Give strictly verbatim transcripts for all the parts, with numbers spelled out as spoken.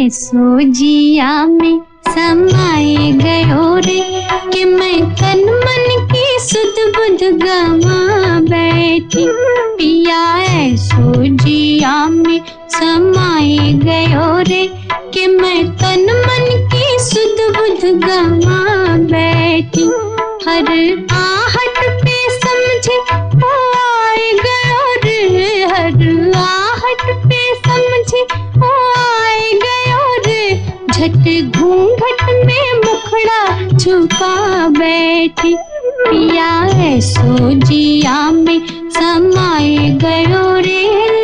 ऐसो जिया में समाए गयो रे कि मैं तन मन की सुध बुध गवा बैठी। पिया ऐसो जिया में समाए गयो रे कि मैं तन मन की सुध बुध गवा बैठी। हर आहट पे समझे ओ आए गयो रे, हर आहट पे समझे ओ आए गयो रे। झट घूंघट में मुखड़ा छुपा बैठी। पिया ऐसो जिया में समाए गयो रे।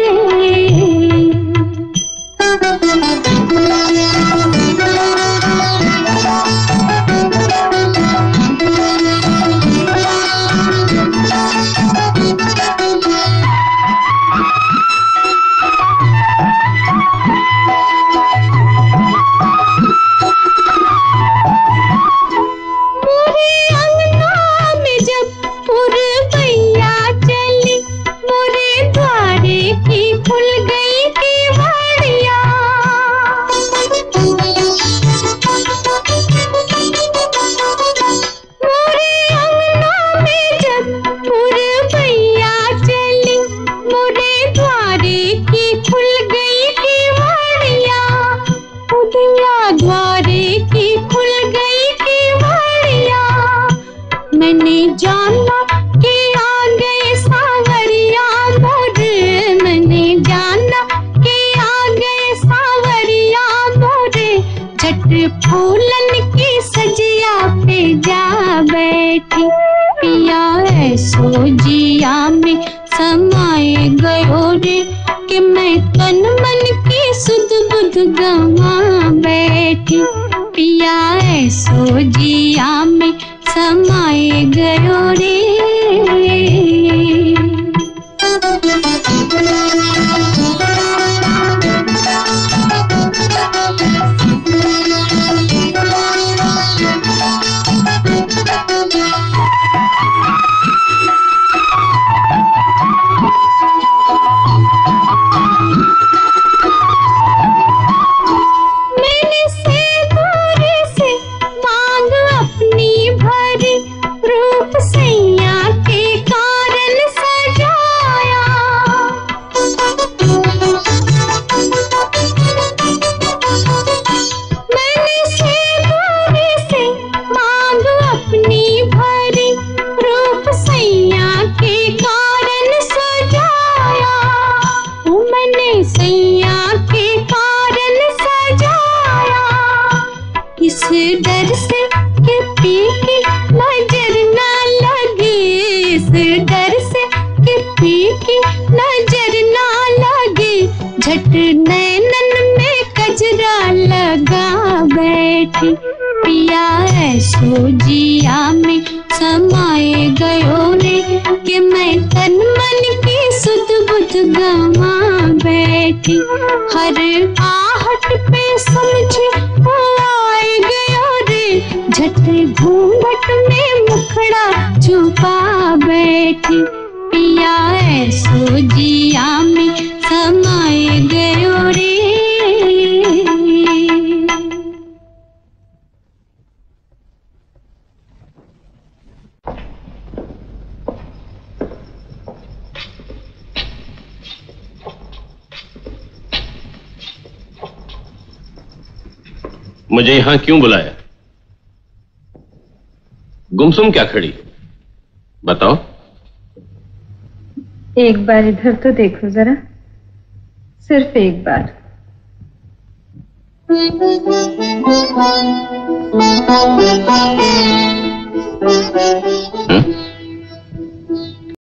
फूलन की सजिया पे जा बैठी। पिया ऐसो जिया में समाए गयो रे कि मैं तन मन की सुध बुध गवा बैठी। पिया ऐसो जिया में समाए गयो रे। डर से कि पी की नजर ना लगे, इस डर से कि पी की नजर ना लगे। झट नैनन में कजरा लगा बैठी। पिया ऐसो जिया में समाए गयो रे कि मैं तन मन की सुध बुध गवा बैठी। हर आहट पे समझे ओ आए गयो रे। झट घूंघट में मुखड़ा छुपा बैठी। पिया ऐसो जिया में समाए गयो रे। मुझे यहां क्यों बुलाया? गुमसुम क्या खड़ी? बताओ। एक बार इधर तो देखो जरा, सिर्फ एक बार।